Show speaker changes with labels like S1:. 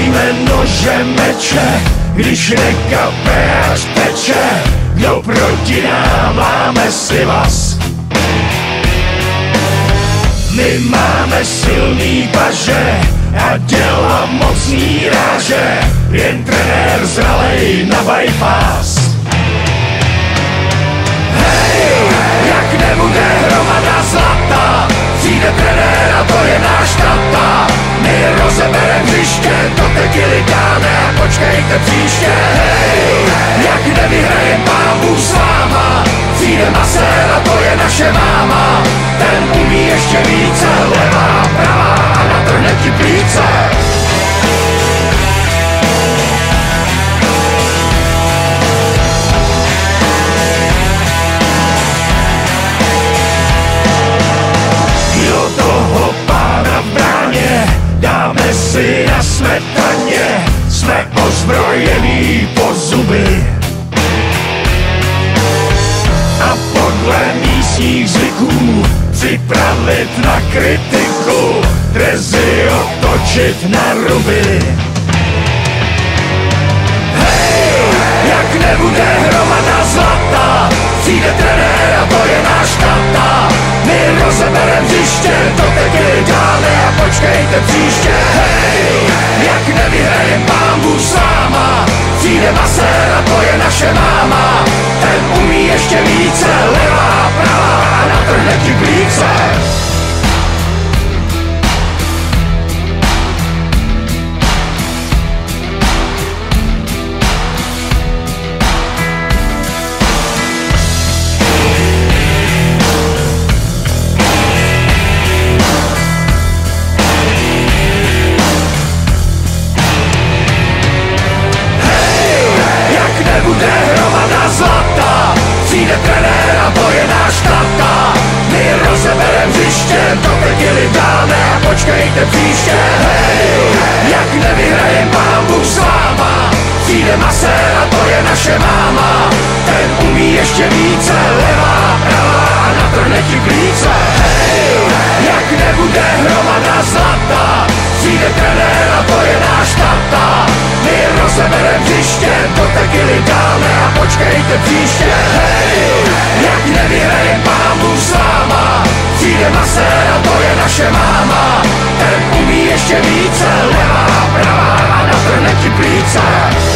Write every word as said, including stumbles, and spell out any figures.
S1: Nosíme nože meče, když nekape až peče. Kdo proti nám, máme si vás. My máme silný paže a děla mocný ráže. Jen trenér zralej na bypass. Hej, jak nebude hromada zlata, přijde trenér a to je náš tata. My rozeberem hřiště, to tekily dáme a počkejte příště. Hej, jak nevyhrajem Pán Bůh s váma, přijde masér a to je naše máma. Ten umí ještě více, levá, pravá a natrhne ti plíce. Do toho pána v bráně dáme si na smetaně, jsme ozbrojení po zuby. A podle místních zvyků připravit na kritiku, drezy otočit na ruby. Hej, jak nebude hromada zlata, přijde trenér a to je náš tata. My rozeberem hřiště, to tekily dáme a počkejte příště. Hej, jak nevyhrajem Pán Bůh s váma, přijde masér a to je naše máma. Ten umí ještě více, levá, pravá a natrhne ti plíce. Bude hromada zlata, přijde trenér a to je náš tata. My rozeberem hřiště, to tekily dáme a počkejte příště. Hej, jak nevyhrajem Pán Bůh s váma, přijde masér a to je naše máma. Ten umí ještě více, levá, pravá a natrhne ti plíce. Hej, jak nebude hromada zlata, přijde trenér a to je náš tata. My rozeberem hřiště, to tekily dáme a počkejte příště. Hej, jak nevyhrajem Pán Bůh s váma, přijde masér a to je naše máma. Ten umí ještě více, levá, pravá a natrhne ti plíce.